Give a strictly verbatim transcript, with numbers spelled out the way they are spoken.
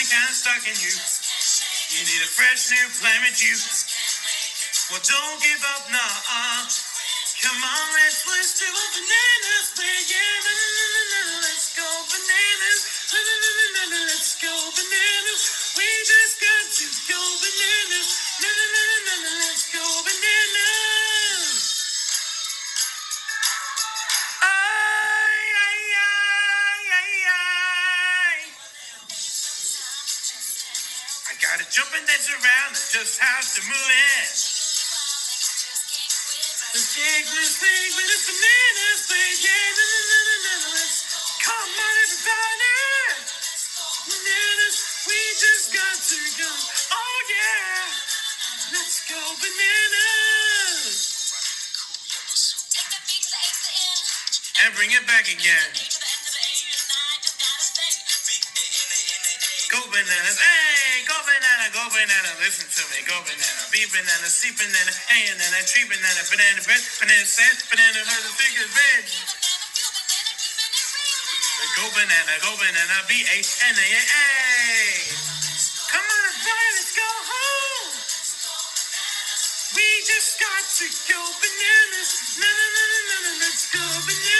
kinda stuck in you. You need a fresh new planet juice. Well, don't give up now. Uh. Come on, let's listen to a banana split. Yeah, let's go bananas. Let's go bananas. We just got to go bananas. Let's go bananas. Ay, ay, ay, ay, ay. I gotta jump and dance around. I just have to move in. Let's take this thing with this bananas, baby. Yeah, no, no, no, no, no, let's come on, everybody. Bananas, we just got to go. Oh, yeah. Let's go bananas. And bring it back again. Go bananas, hey, go banana, go banana, listen to me, go banana, be banana, C banana, A banana, tree banana, banana bread, banana sand, banana mother figure veg. Go banana, go banana, B A N A A A. Come on, everybody, let's go home. We just got to go bananas, na na na na na, let's go bananas.